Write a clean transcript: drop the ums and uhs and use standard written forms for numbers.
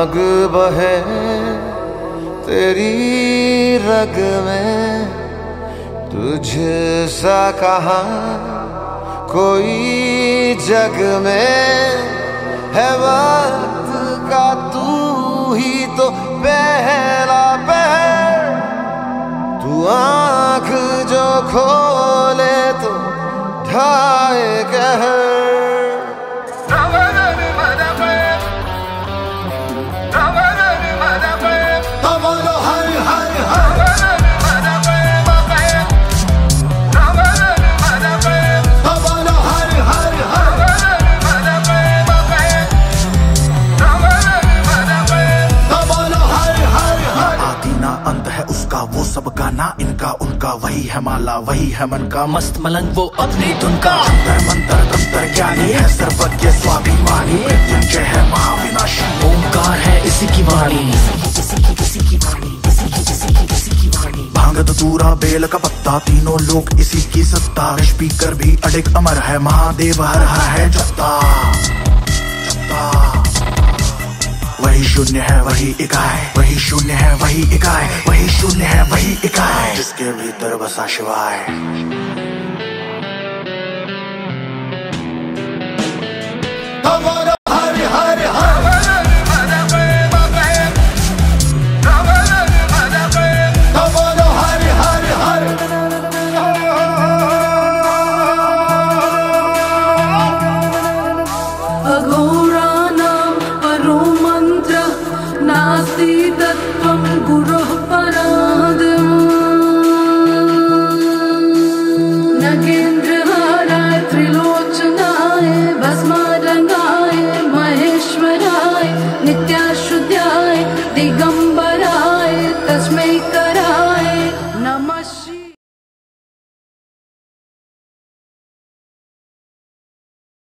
आग बहे तेरी रग में, तुझसा कहाँ कोई जग में है। वक्त का तू ही तो पहला पहर, तू आँख जो खोले तो ढाए कहर। वो सब गाना इनका उनका, वही है माला वही है मन का, मस्त मलंग वो अपनी धुन का। अंतर मंत्र तंत्र ज्ञानी है सर्वज्ञ स्वाभिमानी, मृत्युंजय है महाविनाशी, ओंकार है इसी की वाणी। भांग धतूरा बेल का पत्ता तीनों लोग इसी की सत्ता, स्पीकर भी अडिग अमर है महादेव हर हर है जत्ता। वही शून्य है वही इकाई, वही शून्य है वही इकाई, वही शून्य है वही इकाई, जिसके भीतर बसा शिवाय। हर हर हर नास्ति तत्त्वं गुरुः परम्।